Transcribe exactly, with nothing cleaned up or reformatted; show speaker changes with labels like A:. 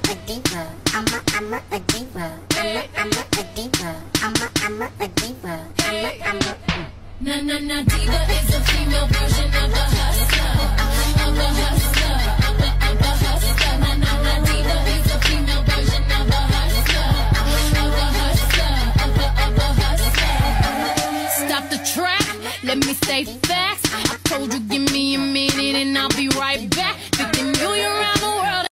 A: a diva. I'm a, I'm a, a diva. I'm a, I'm a, a diva. I'm a, I'm a, a diva. I'm a, I'm a.
B: Na na na, diva is a female version of a hustler, of a hustler, of a, of a hustler. Na na na, diva is a female version of a hustler, of a hustler, of a, of a hustler. Stop the track, let me say facts. I told you give me a minute and I'll be right back. fifty million around the world.